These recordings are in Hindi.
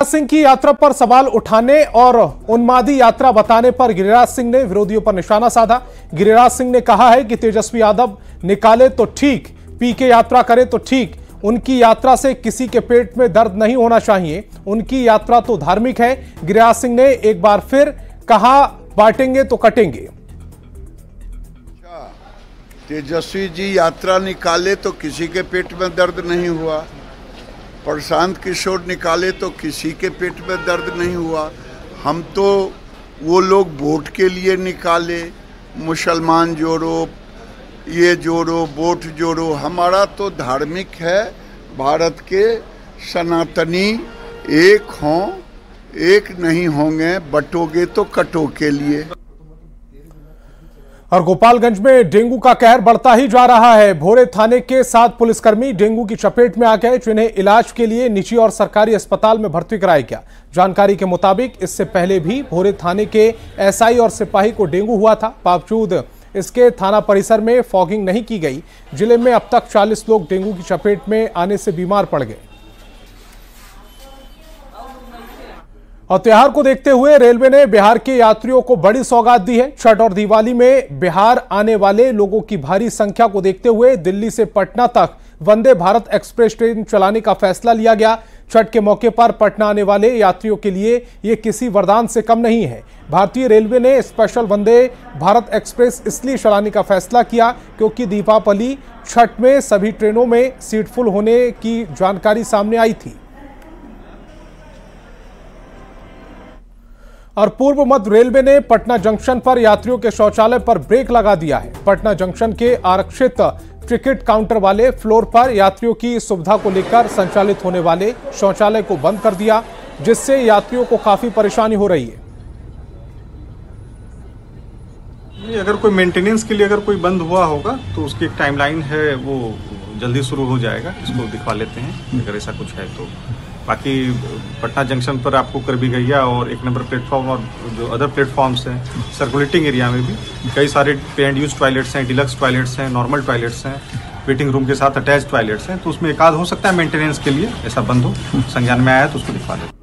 सिंह की यात्रा पर सवाल उठाने और उन्मादी यात्रा बताने पर गिरिराज सिंह ने विरोधियों पर निशाना साधा। गिरिराज सिंह ने कहा है कि तेजस्वी यादव निकाले तो ठीक, पी के यात्रा करे तो ठीक, उनकी यात्रा से किसी के पेट में दर्द नहीं होना चाहिए, उनकी यात्रा तो धार्मिक है। गिरिराज सिंह ने एक बार फिर कहा, बांटेंगे तो कटेंगे। तेजस्वी जी यात्रा निकाले तो किसी के पेट में दर्द नहीं हुआ, प्रशांत किशोर निकाले तो किसी के पेट में दर्द नहीं हुआ। हम तो वो लोग वोट के लिए निकाले, मुसलमान जोड़ो, ये जोड़ो, वोट जोड़ो। हमारा तो धार्मिक है, भारत के सनातनी एक हों, एक नहीं होंगे, बटोगे तो कटो के लिए। और गोपालगंज में डेंगू का कहर बढ़ता ही जा रहा है। भोरे थाने के 7 पुलिसकर्मी डेंगू की चपेट में आ गए, जिन्हें इलाज के लिए निजी और सरकारी अस्पताल में भर्ती कराया गया। जानकारी के मुताबिक इससे पहले भी भोरे थाने के एसआई और सिपाही को डेंगू हुआ था। बावजूद इसके थाना परिसर में फॉगिंग नहीं की गई। जिले में अब तक 40 लोग डेंगू की चपेट में आने से बीमार पड़ गए। और त्योहार को देखते हुए रेलवे ने बिहार के यात्रियों को बड़ी सौगात दी है। छठ और दिवाली में बिहार आने वाले लोगों की भारी संख्या को देखते हुए दिल्ली से पटना तक वंदे भारत एक्सप्रेस ट्रेन चलाने का फैसला लिया गया। छठ के मौके पर पटना आने वाले यात्रियों के लिए ये किसी वरदान से कम नहीं है। भारतीय रेलवे ने स्पेशल वंदे भारत एक्सप्रेस इसलिए चलाने का फैसला किया क्योंकि दीपावली छठ में सभी ट्रेनों में सीट फुल होने की जानकारी सामने आई थी। और पूर्व मध्य रेलवे ने पटना जंक्शन पर यात्रियों के शौचालय पर ब्रेक लगा दिया है। पटना जंक्शन के आरक्षित टिकट काउंटर वाले फ्लोर पर यात्रियों की सुविधा को लेकर संचालित होने वाले शौचालय को बंद कर दिया, जिससे यात्रियों को काफी परेशानी हो रही है। ये अगर कोई मेंटेनेंस के लिए अगर कोई बंद हुआ होगा तो उसकी एक टाइमलाइन है, वो जल्दी शुरू हो जाएगा। इसको दिखवा लेते हैं अगर ऐसा कुछ है तो। बाकी पटना जंक्शन पर आपको कर भी गई है और 1 नंबर प्लेटफॉर्म और जो अदर प्लेटफॉर्म्स हैं, सर्कुलेटिंग एरिया में भी कई सारे पे एंड यूज टॉयलेट्स हैं, डिलक्स टॉयलेट्स हैं, नॉर्मल टॉयलेट्स हैं, वेटिंग रूम के साथ अटैच टॉयलेट्स हैं। तो उसमें एक आध हो सकता है मेंटेनेंस के लिए ऐसा बंद हो, संज्ञान में आया तो उसको दिखवा दें।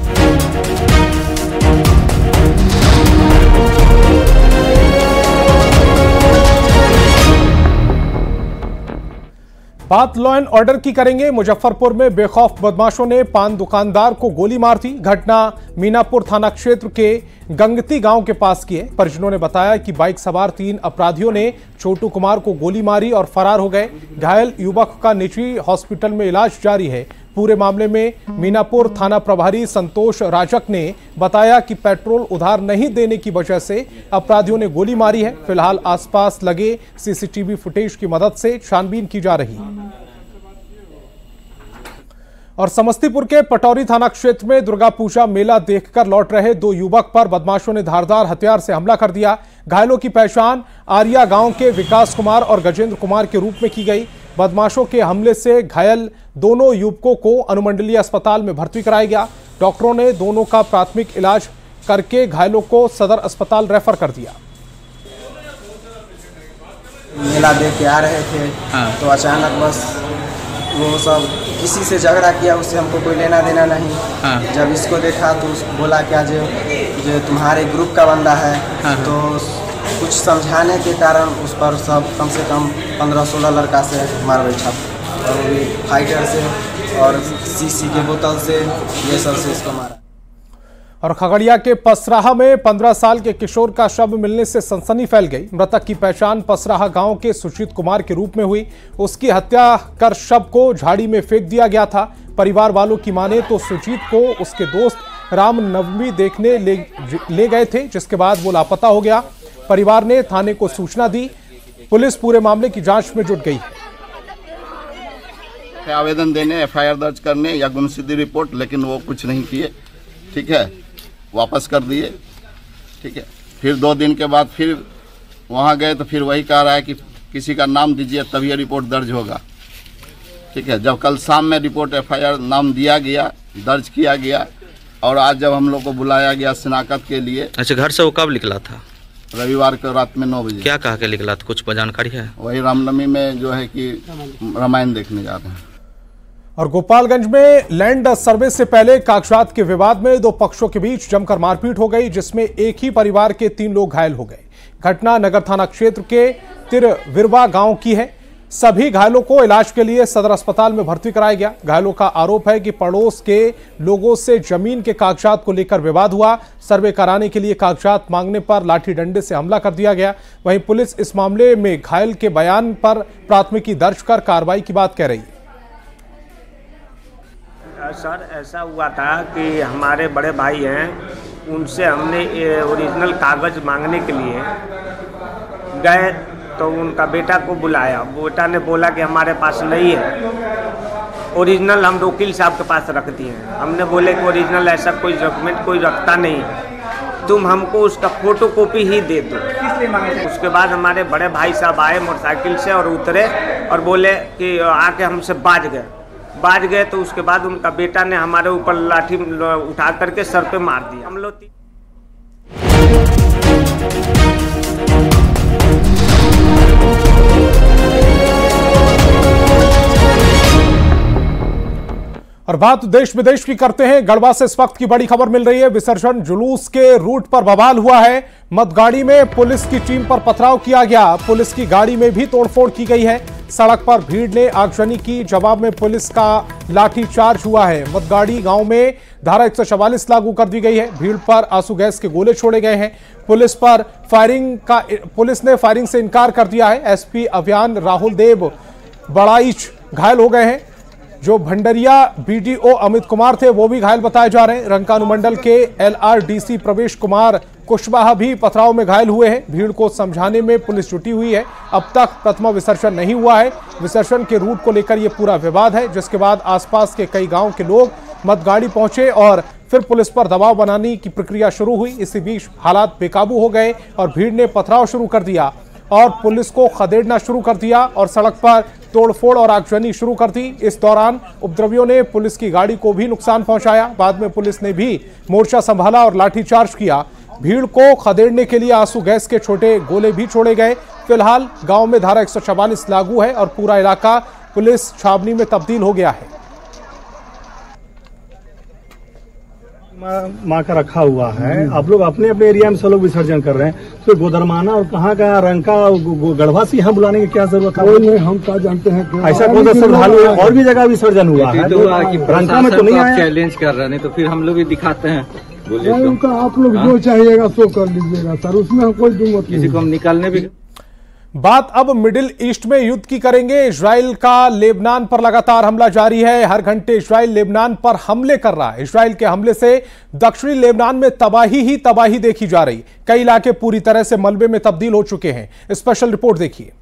बात लॉ एंड ऑर्डर की करेंगे। मुजफ्फरपुर में बेखौफ बदमाशों ने पान दुकानदार को गोली मार दी। घटना मीनापुर थाना क्षेत्र के गंगती गांव के पास की है। परिजनों ने बताया कि बाइक सवार 3 अपराधियों ने छोटू कुमार को गोली मारी और फरार हो गए। घायल युवक का निजी हॉस्पिटल में इलाज जारी है। पूरे मामले में मीनापुर थाना प्रभारी संतोष राजक ने बताया कि पेट्रोल उधार नहीं देने की वजह से अपराधियों ने गोली मारी है। फिलहाल आसपास लगे सीसीटीवी फुटेज की मदद से छानबीन की जा रही है। और समस्तीपुर के पटौरी थाना क्षेत्र में दुर्गा पूजा मेला देखकर लौट रहे 2 युवक पर बदमाशों ने धारदार हथियार से हमला कर दिया। घायलों की पहचान आर्या गांव के विकास कुमार और गजेंद्र कुमार के रूप में की गई। बदमाशों के हमले से घायल दोनों युवकों को अनुमंडलीय अस्पताल में भर्ती कराया गया। डॉक्टरों ने दोनों का प्राथमिक इलाज करके घायलों को सदर अस्पताल रेफर कर दिया। मेला देख के आ रहे थे तो अचानक बस वो सब किसी से झगड़ा किया, उससे हमको कोई लेना देना नहीं। जब इसको देखा तो बोला क्या जो तुम्हारे ग्रुप का बंदा है, तो कुछ समझाने के कारण उस पर सब कम से कम 15-16 लड़का से मार बैठा, और वो भी फाइटर से और सीसी के बोतल से, ये सब से इसको मारा। और खगड़िया के पसराहा में 15 साल के किशोर का शव मिलने से सनसनी फैल गई। मृतक की पहचान पसराहा गांव के सुजीत कुमार के रूप में हुई। उसकी हत्या कर शव को झाड़ी में फेंक दिया गया था। परिवार वालों की माने तो सुजीत को उसके दोस्त रामनवमी देखने ले गए थे, जिसके बाद वो लापता हो गया। परिवार ने थाने को सूचना दी। पुलिस पूरे मामले की जांच में जुट गई है। आवेदन देने, एफआईआर दर्ज करने या गुमशुदगी रिपोर्ट, लेकिन वो कुछ नहीं किए। ठीक है, वापस कर दिए। ठीक है, फिर 2 दिन के बाद फिर वहाँ गए तो फिर वही कह रहा है कि किसी का नाम दीजिए तब ये रिपोर्ट दर्ज होगा। ठीक है, जब कल शाम में रिपोर्ट एफआईआर नाम दिया गया, दर्ज किया गया, और आज जब हम लोग को बुलाया गया शिनाख्त के लिए। अच्छा, घर से वो कब निकला था? रविवार को रात में 9 बजे। क्या कहा के निकला था, कुछ जानकारी है? वही रामनवमी में जो है कि रामायण देखने जा रहे हैं। और गोपालगंज में लैंड सर्वे से पहले कागजात के विवाद में दो पक्षों के बीच जमकर मारपीट हो गई, जिसमें एक ही परिवार के 3 लोग घायल हो गए। घटना नगर थाना क्षेत्र के तिरविरवा गांव की है। सभी घायलों को इलाज के लिए सदर अस्पताल में भर्ती कराया गया। घायलों का आरोप है कि पड़ोस के लोगों से जमीन के कागजात को लेकर विवाद हुआ। सर्वे कराने के लिए कागजात मांगने पर लाठी डंडे से हमला कर दिया गया। वहीं पुलिस इस मामले में घायल के बयान पर प्राथमिकी दर्ज कर कार्रवाई की बात कह रही है। सर, ऐसा हुआ था कि हमारे बड़े भाई हैं, उनसे हमने ओरिजिनल कागज मांगने के लिए गए तो उनका बेटा को बुलाया। बेटा ने बोला कि हमारे पास नहीं है, ओरिजिनल हम वकील साहब के पास रख दिए हैं। हमने बोले कि ओरिजिनल ऐसा कोई डॉक्यूमेंट कोई रखता नहीं, तुम हमको उसका फोटो कॉपी ही दे दो। उसके बाद हमारे बड़े भाई साहब आए मोटरसाइकिल से और उतरे और बोले कि आके हमसे बाज गए तो उसके बाद उनका बेटा ने हमारे ऊपर लाठी उठा करके सर पे मार दिया। हम लोग और बात देश विदेश की करते हैं। गढ़वा से इस वक्त की बड़ी खबर मिल रही है। विसर्जन जुलूस के रूट पर बवाल हुआ है। मतगाड़ी में पुलिस की टीम पर पथराव किया गया। पुलिस की गाड़ी में भी तोड़फोड़ की गई है। सड़क पर भीड़ ने आगजनी की। जवाब में पुलिस का लाठीचार्ज हुआ है। मतगाड़ी गांव में धारा 144 लागू कर दी गई है। भीड़ पर आंसू गैस के गोले छोड़े गए हैं। पुलिस ने फायरिंग से इनकार कर दिया है। एसपी अभियान राहुल देव बड़ाइच घायल हो गए हैं। जो भंडरिया बीडीओ अमित कुमार थे वो भी घायल बताए जा रहे हैं। रंका अनुमंडल के एलआरडीसी प्रवेश कुमार कुशवाहा भी पथराव में घायल हुए हैं। भीड़ को समझाने में पुलिस जुटी हुई है। अब तक प्रतिमा विसर्जन नहीं हुआ है। विसर्जन के रूट को लेकर यह पूरा विवाद है, जिसके बाद आसपास के कई गांव के लोग मतगाड़ी पहुंचे और फिर पुलिस पर दबाव बनाने की प्रक्रिया शुरू हुई। इसी बीच हालात बेकाबू हो गए और भीड़ ने पथराव शुरू कर दिया और पुलिस को खदेड़ना शुरू कर दिया और सड़क पर तोड़फोड़ और आगजनी शुरू कर दी। इस दौरान उपद्रवियों ने पुलिस की गाड़ी को भी नुकसान पहुंचाया। बाद में पुलिस ने भी मोर्चा संभाला और लाठीचार्ज किया। भीड़ को खदेड़ने के लिए आंसू गैस के छोटे गोले भी छोड़े गए। फिलहाल गांव में धारा 144 लागू है और पूरा इलाका पुलिस छावनी में तब्दील हो गया है। माँ का रखा हुआ है, आप लोग अपने अपने एरिया में सब लोग विसर्जन कर रहे हैं, तो गोदरमाना और कहाँ का रंका गढ़वा से यहाँ बुलाने की क्या जरूरत है? नहीं, हम क्या जानते हैं ऐसा कौन सा श्रद्धालु है? और भी जगह विसर्जन हुआ है, रंका में तो नहीं आया। चैलेंज कर रहे हैं तो फिर हम लोग भी दिखाते हैं। उनका आप लोग जो चाहिएगा सो कर लीजिएगा सर, उसमें हम कोई दुमत किसी को हम निकालने भी। बात अब मिडिल ईस्ट में युद्ध की करेंगे। इजराइल का लेबनान पर लगातार हमला जारी है। हर घंटे इजराइल लेबनान पर हमले कर रहा है। इजराइल के हमले से दक्षिणी लेबनान में तबाही ही तबाही देखी जा रही। कई इलाके पूरी तरह से मलबे में तब्दील हो चुके हैं। स्पेशल रिपोर्ट देखिए।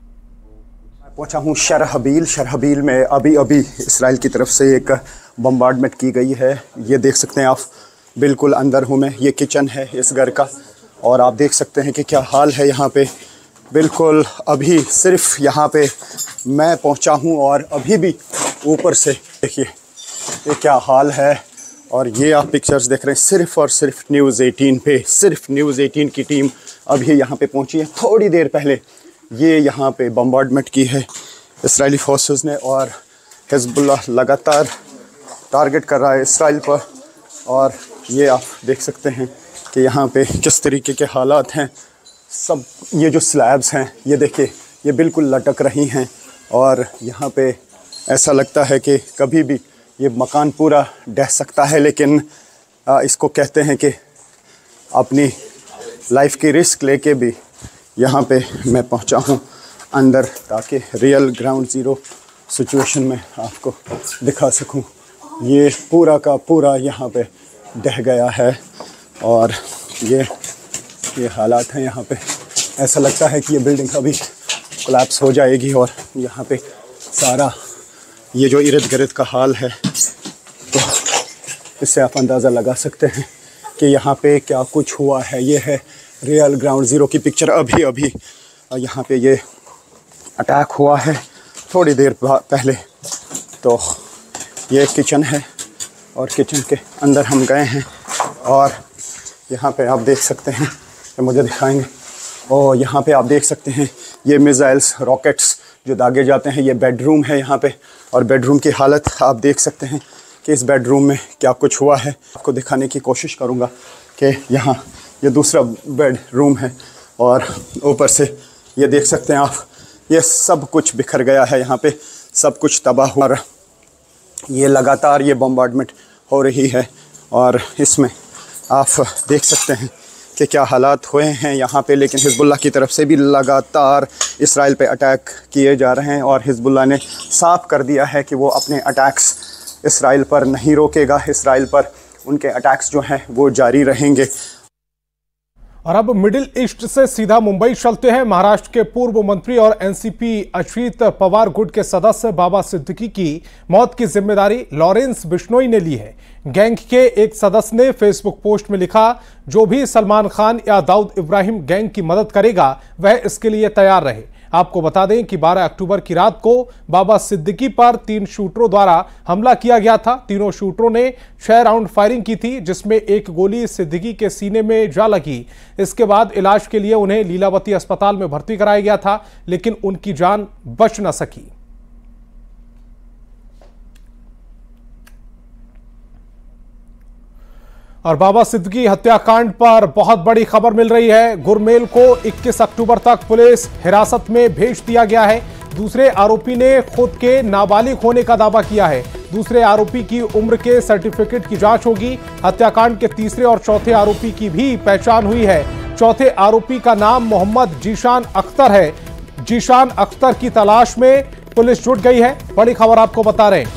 पहुंचा हूं शरहबील में अभी इजराइल की तरफ से एक बम्बार्डमेंट की गई है। ये देख सकते हैं आप, बिल्कुल अंदर हूं मैं। ये किचन है इस घर का और आप देख सकते हैं कि क्या हाल है यहाँ पे। बिल्कुल अभी सिर्फ यहाँ पे मैं पहुँचा हूँ और अभी भी ऊपर से देखिए ये क्या हाल है। और ये आप पिक्चर्स देख रहे हैं सिर्फ और सिर्फ न्यूज़ 18 पे। सिर्फ न्यूज़ 18 की टीम अभी यहाँ पे पहुँची है। थोड़ी देर पहले ये यहाँ पे बम्बार्डमेंट की है इस्राएली फोर्सेस ने और हिजबुल्लाह लगातार टारगेट कर रहा है इस्राइल पर। और ये आप देख सकते हैं कि यहाँ पे किस तरीके के हालात हैं। सब ये जो स्लैब्स हैं ये देखिए ये बिल्कुल लटक रही हैं और यहाँ पे ऐसा लगता है कि कभी भी ये मकान पूरा ढह सकता है। लेकिन इसको कहते हैं कि अपनी लाइफ की रिस्क लेके भी यहाँ पे मैं पहुँचा हूँ अंदर, ताकि रियल ग्राउंड ज़ीरो सिचुएशन में आपको दिखा सकूँ। ये पूरा का पूरा यहाँ पे ढह गया है और ये हालात हैं यहाँ पे। ऐसा लगता है कि ये बिल्डिंग अभी कोलैप्स हो जाएगी। और यहाँ पे सारा ये जो इर्द गिर्द का हाल है, तो इससे आप अंदाज़ा लगा सकते हैं कि यहाँ पे क्या कुछ हुआ है। ये है रियल ग्राउंड ज़ीरो की पिक्चर। अभी यहाँ पे ये अटैक हुआ है थोड़ी देर पहले। तो ये किचन है और किचन के अंदर हम गए हैं और यहाँ पे आप देख सकते हैं, मुझे दिखाएंगे। और यहाँ पे आप देख सकते हैं ये मिसाइल्स रॉकेट्स जो दागे जाते हैं। ये बेडरूम है यहाँ पे और बेडरूम की हालत आप देख सकते हैं कि इस बेडरूम में क्या कुछ हुआ है। आपको दिखाने की कोशिश करूँगा कि यहाँ ये दूसरा बेडरूम है और ऊपर से ये देख सकते हैं आप, ये सब कुछ बिखर गया है, यहाँ पे सब कुछ तबाह हुआ। ये लगातार ये बम्बार्डमेंट हो रही है और इसमें आप देख सकते हैं कि क्या हालात हुए हैं यहाँ पे। लेकिन हिजबुल्लाह की तरफ से भी लगातार इसराइल पे अटैक किए जा रहे हैं और हिजबुल्लाह ने साफ कर दिया है कि वो अपने अटैक्स इसराइल पर नहीं रोकेगा, इसराइल पर उनके अटैक्स जो हैं वो जारी रहेंगे। और अब मिडिल ईस्ट से सीधा मुंबई चलते हैं। महाराष्ट्र के पूर्व मंत्री और एनसीपी अजित पवार गुट के सदस्य बाबा सिद्दीकी की मौत की जिम्मेदारी लॉरेंस बिश्नोई ने ली है। गैंग के एक सदस्य ने फेसबुक पोस्ट में लिखा, जो भी सलमान खान या दाऊद इब्राहिम गैंग की मदद करेगा वह इसके लिए तैयार रहे। आपको बता दें कि 12 अक्टूबर की रात को बाबा सिद्दीकी पर 3 शूटरों द्वारा हमला किया गया था। तीनों शूटरों ने 6 राउंड फायरिंग की थी, जिसमें एक गोली सिद्दीकी के सीने में जा लगी। इसके बाद इलाज के लिए उन्हें लीलावती अस्पताल में भर्ती कराया गया था, लेकिन उनकी जान बच न सकी। और बाबा सिद्दीकी हत्याकांड पर बहुत बड़ी खबर मिल रही है। गुरमेल को 21 अक्टूबर तक पुलिस हिरासत में भेज दिया गया है। दूसरे आरोपी ने खुद के नाबालिग होने का दावा किया है। दूसरे आरोपी की उम्र के सर्टिफिकेट की जांच होगी। हत्याकांड के तीसरे और चौथे आरोपी की भी पहचान हुई है। चौथे आरोपी का नाम मोहम्मद जीशान अख्तर है। जीशान अख्तर की तलाश में पुलिस जुट गई है। बड़ी खबर आपको बता रहे हैं।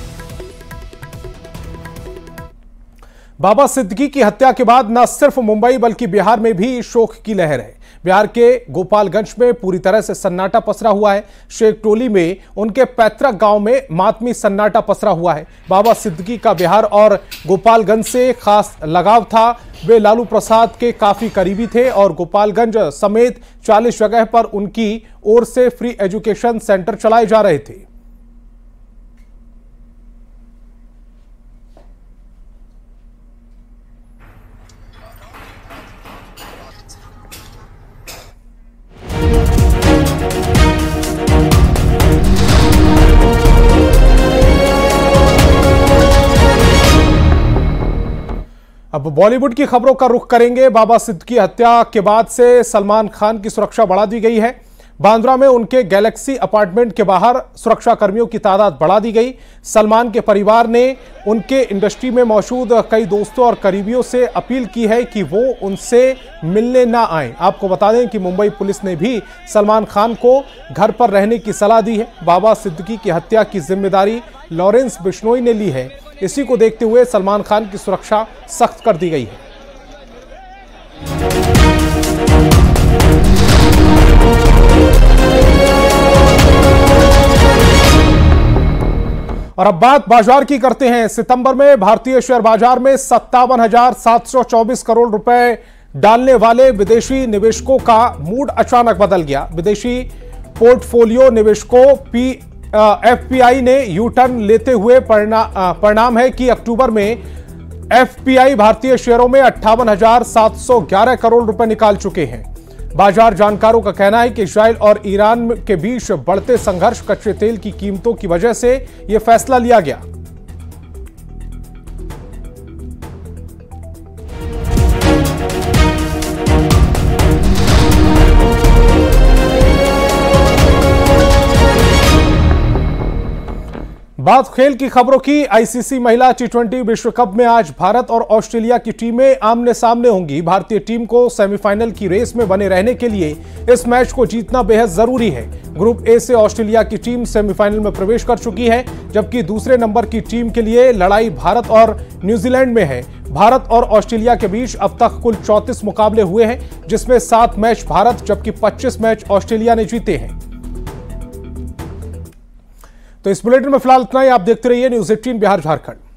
बाबा सिद्दीकी की हत्या के बाद न सिर्फ मुंबई बल्कि बिहार में भी शोक की लहर है। बिहार के गोपालगंज में पूरी तरह से सन्नाटा पसरा हुआ है। शेखटोली में उनके पैतृक गांव में मातमी सन्नाटा पसरा हुआ है। बाबा सिद्दीकी का बिहार और गोपालगंज से खास लगाव था। वे लालू प्रसाद के काफी करीबी थे और गोपालगंज समेत 40 जगह पर उनकी ओर से फ्री एजुकेशन सेंटर चलाए जा रहे थे। अब बॉलीवुड की खबरों का रुख करेंगे। बाबा सिद्दीकी हत्या के बाद से सलमान खान की सुरक्षा बढ़ा दी गई है। बांद्रा में उनके गैलेक्सी अपार्टमेंट के बाहर सुरक्षा कर्मियों की तादाद बढ़ा दी गई। सलमान के परिवार ने उनके इंडस्ट्री में मौजूद कई दोस्तों और करीबियों से अपील की है कि वो उनसे मिलने ना आए। आपको बता दें कि मुंबई पुलिस ने भी सलमान खान को घर पर रहने की सलाह दी है। बाबा सिद्दीकी की हत्या की जिम्मेदारी लॉरेंस बिश्नोई ने ली है। इसी को देखते हुए सलमान खान की सुरक्षा सख्त कर दी गई है। और अब बात बाजार की करते हैं। सितंबर में भारतीय शेयर बाजार में 57,724 करोड़ रुपए डालने वाले विदेशी निवेशकों का मूड अचानक बदल गया। विदेशी पोर्टफोलियो निवेशकों एफपीआई ने यू टर्न लेते हुए परिणाम है कि अक्टूबर में एफपीआई भारतीय शेयरों में 58,711 करोड़ रुपए निकाल चुके हैं। बाजार जानकारों का कहना है कि इजराइल और ईरान के बीच बढ़ते संघर्ष, कच्चे तेल की कीमतों की वजह से यह फैसला लिया गया। बात खेल की खबरों की। आईसीसी महिला T20 विश्व कप में आज भारत और ऑस्ट्रेलिया की टीमें आमने सामने होंगी। भारतीय टीम को सेमीफाइनल की रेस में बने रहने के लिए इस मैच को जीतना बेहद जरूरी है। ग्रुप ए से ऑस्ट्रेलिया की टीम सेमीफाइनल में प्रवेश कर चुकी है, जबकि दूसरे नंबर की टीम के लिए लड़ाई भारत और न्यूजीलैंड में है। भारत और ऑस्ट्रेलिया के बीच अब तक कुल 34 मुकाबले हुए हैं, जिसमें 7 मैच भारत जबकि 25 मैच ऑस्ट्रेलिया ने जीते हैं। तो इस बुलेटिन में फिलहाल इतना ही। आप देखते रहिए न्यूज़ 18 बिहार झारखंड।